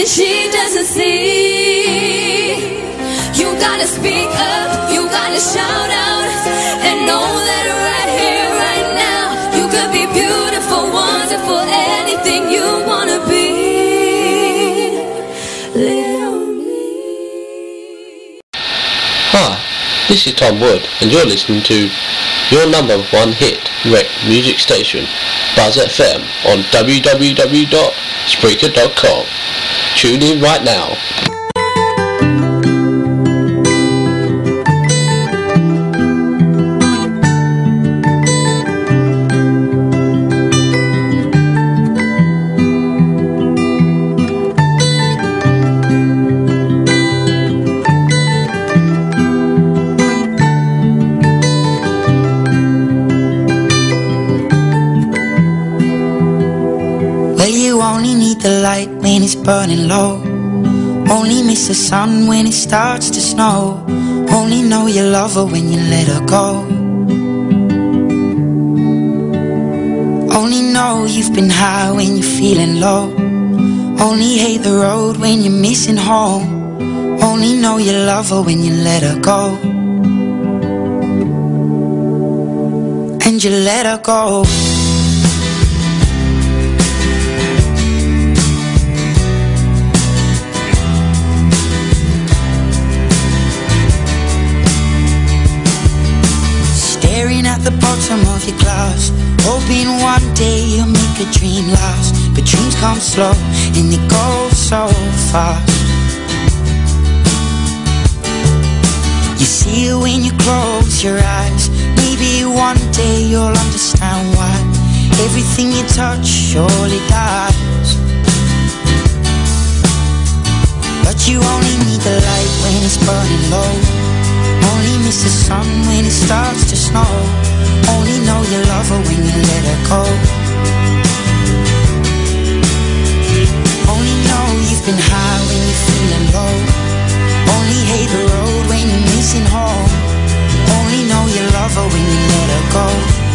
she doesn't see. You gotta speak up, you gotta shout out, and know that right here, right now, you could be beautiful, wonderful, anything you wanna be. Little me. Hi, this is Tom Wood, and you're listening to your number one hit rec music station, Buzz FM, on www.Spreaker.com. Tune in right now. When it's burning low, only miss the sun when it starts to snow. Only know you love her when you let her go. Only know you've been high when you're feeling low. Only hate the road when you're missing home. Only know you love her when you let her go. And you let her go. At the bottom of your glass, hoping one day you'll make a dream last. But dreams come slow and they go so fast. You see it when you close your eyes. Maybe one day you'll understand why everything you touch surely dies. But you only need the light when it's burning low. Only miss the sun when it starts to snow. Only know you love her when you let her go. Only know you've been high when you're feeling low. Only hate the road when you're missing home. Only know you love her when you let her go.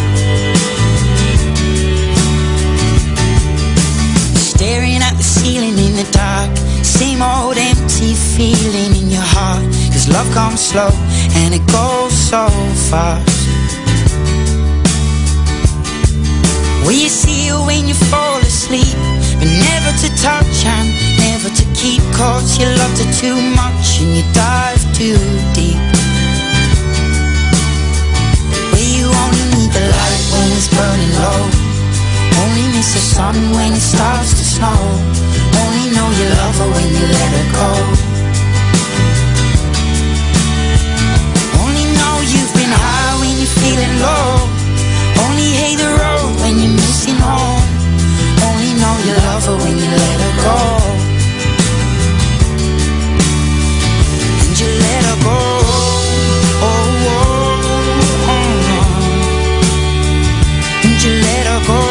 Staring at the ceiling in the dark, same old empty feeling in your heart. Cause love comes slow and it goes so fast. Will you see her when you fall asleep, but never to touch and never to keep? Cause you loved her too much and you dive too deep. Well, you only need the light when it's burning low. Only miss the sun when it starts to snow. Only know you love her when you let her go. Only know you've been high when you're feeling low. Only hate the road when you're missing home. Only know you love her when you let her go. And you let her go. Oh, oh, oh, oh. And you let her go.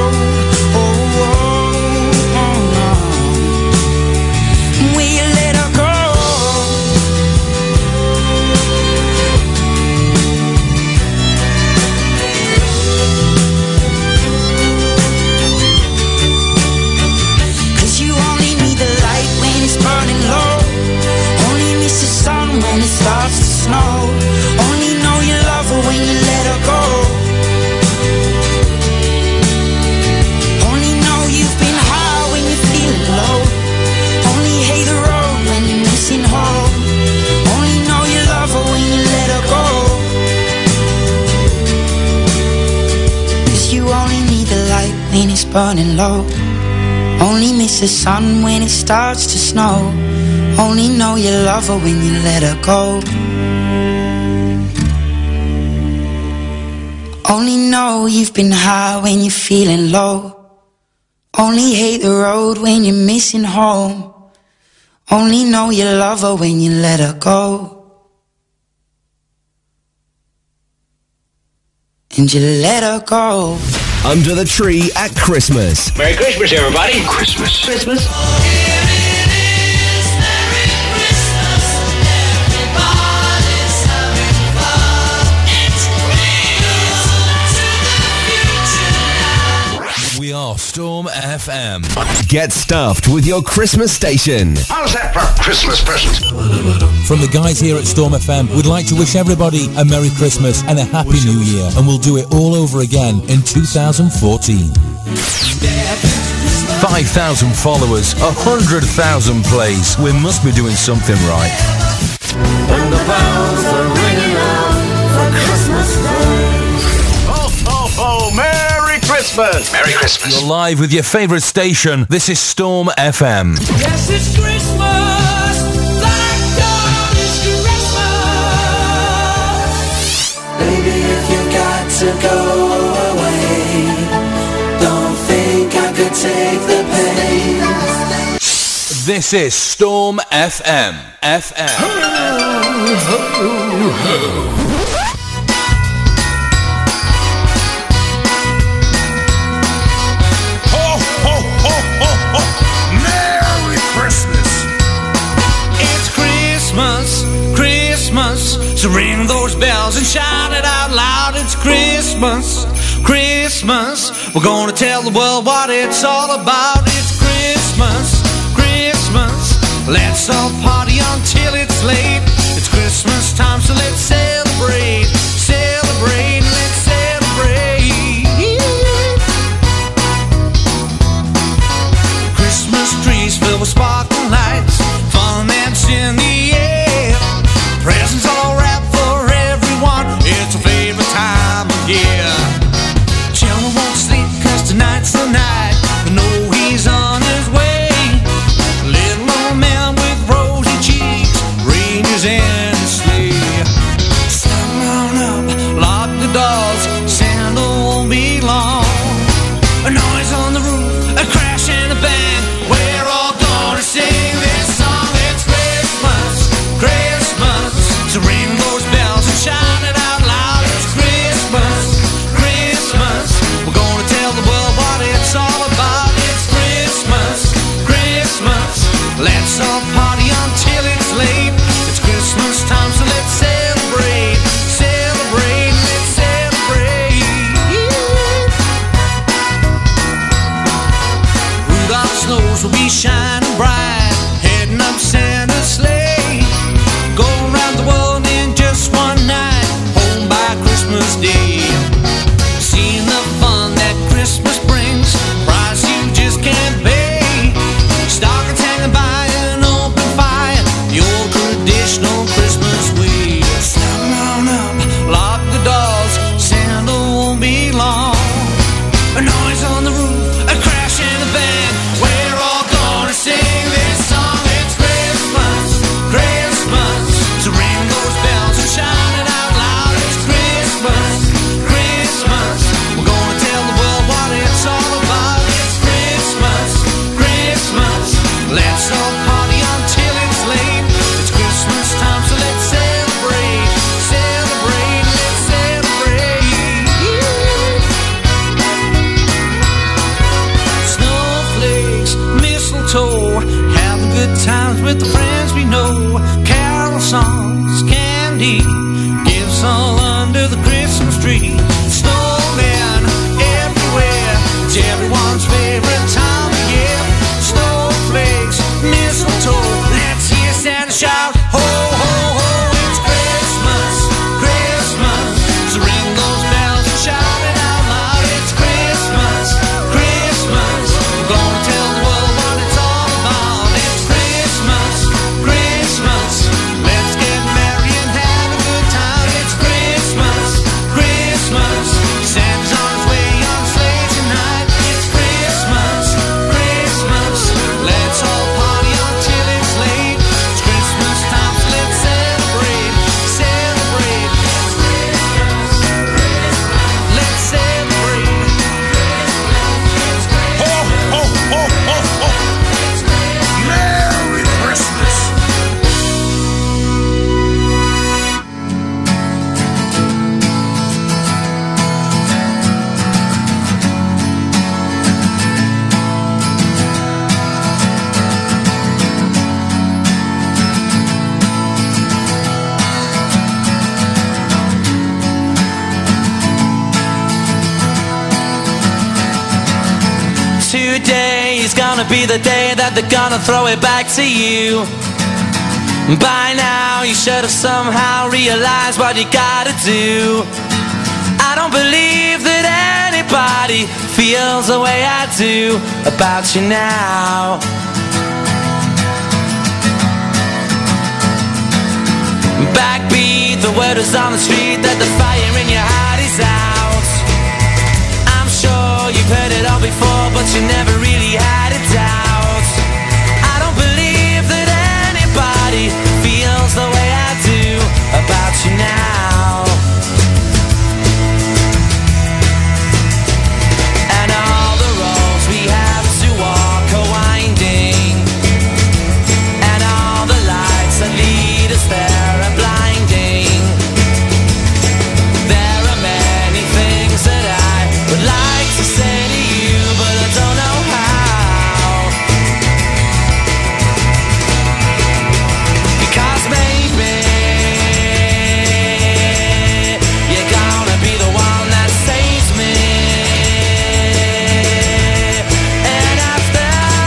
Starts to snow. Only know you love her when you let her go. Only know you've been high when you're feeling low. Only hate the road when you're missing home. Only know you love her when you let her go. Cause you only need the light when it's burning low. Only miss the sun when it starts to snow. Only know you love her when you let her go. Only know you've been high when you're feeling low. Only hate the road when you're missing home. Only know you love her when you let her go. And you let her go. Under the tree at Christmas. Merry Christmas, everybody. Christmas. Christmas. are Storm FM. Get stuffed with your Christmas station. How's that for Christmas present? From the guys here at Storm FM, we'd like to wish everybody a Merry Christmas and a Happy New Year, and we'll do it all over again in 2014. 5,000 followers, 100,000 plays. We must be doing something right. When the bells are ringing out for Christmas Day. Ho, ho, ho! Merry Christmas! Merry Christmas! You're live with your favourite station. This is Storm FM. Yes, it's Christmas. Thank God it's Christmas. Baby, if you got to go away, don't think I could take the pain. This is Storm FM. FM. Merry Christmas! It's Christmas, Christmas. So ring those bells and shout it out loud. It's Christmas, Christmas. We're gonna tell the world what it's all about. It's Christmas, Christmas. Let's all party until it's late. It's Christmas time, so let's celebrate, celebrate, let's celebrate. Christmas trees filled with sparkling lights, fun that's in the air. Presents all wrapped for everyone. It's a favorite time of year. Children won't sleep 'cause tonight's the night. They know he's on his way. Little old man with rosy cheeks, reindeers in his sleigh. Settle on up, lock the doors, Santa won't be long. A noise on the roof, a crash and a bang. We're all gonna sing this song. It's Christmas, Christmas. So ring those bells and shout it out loud. It's Christmas, Christmas. We're gonna tell the world what it's all about. It's Christmas, Christmas. Let's all party until it's late. It's Christmas time, so let's celebrate, celebrate, let's celebrate. Rudolph's nose will be shining bright, heading up Santa's sleigh. Go around the world in just one night, home by Christmas Day. Seeing the fun that Christmas brings, price you just can't pay. Stockings hanging by an open fire, the old traditional Christmas way. Settle on up, lock the doors, Santa won't be long. A noise on the roof, a crash and a bang. We're all gonna sing this song. It's Christmas, Christmas. So ring those bells and shout it out loud. It's Christmas, Christmas. We're gonna tell the world what it's all about. It's Christmas, Christmas. Let's all party until it's late. It's Christmas time, so let's celebrate, celebrate, let's celebrate. Snowflakes, mistletoe, having good times with the friends we know. Carol songs, candy, gifts all under the Christmas tree. Snowmen everywhere, it's everyone's favorite time of year. Snowflakes, mistletoe, let's hear Santa shout, ho, ho, ho. It's Christmas, Christmas. So ring those bells and shout it out loud. It's Christmas, Christmas. We're gonna tell the world what it's all about. It's Christmas, Christmas. gonna be the day that they're gonna throw it back to you. By now you should have somehow realized what you gotta do. I don't believe that anybody feels the way I do about you now. Backbeat, the word is on the street that the fire in your heart is out. I'm sure you've heard it all before, but you never really had a doubt. I don't believe that anybody feels the way I do about you now. And all the roads we have to walk are winding, and all the lights that lead us there are blinding. There are many things that I would like to say to you, but I don't know how. Because maybe you're gonna be the one that saves me. And after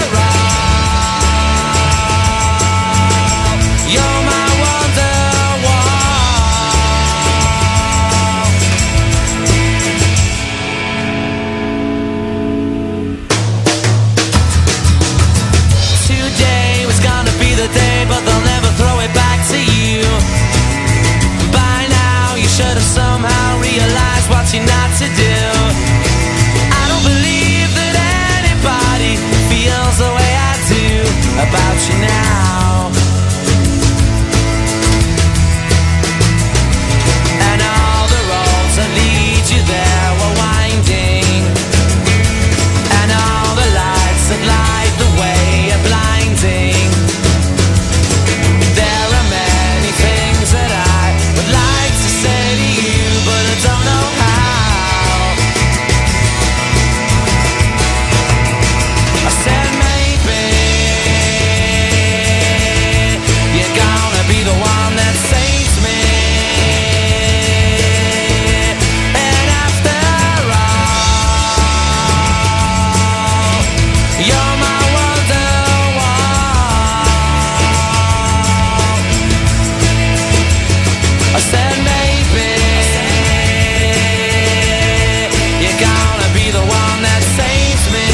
all, you're my Wonderwall. Today was gonna be the day, but they'll never throw it back to you. By now you should have somehow realized what you're not to do. I don't believe that anybody feels the way I do about you now. And all the roads that lead you there were winding, and all the lights that light the way are blinding. There are many things that I would like to say to you, but I don't know how. I said maybe you're gonna be the one that saves me. And after all, you're my Wonderwall. I said maybe you're gonna be the one that saves me.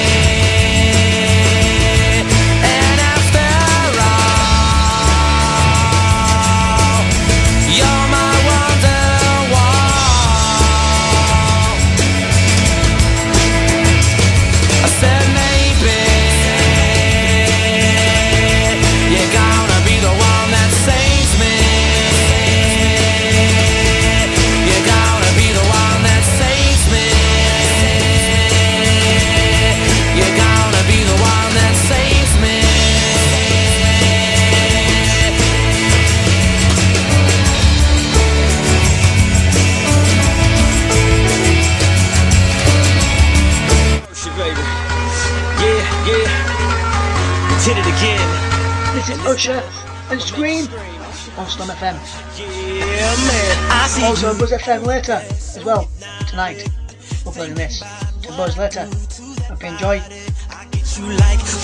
And after all, you're my Wonderwall. I said maybe you're gonna be the one that saves me. You're gonna be the one that saves me. You're gonna be the one that saves me. Shit, baby. Yeah, yeah. We did it again. This is Usher and Scream on Slam FM. Yeah, man. I see Also on Buzz FM later as well tonight. We're playing this to Buzz later. Hope you enjoy. You like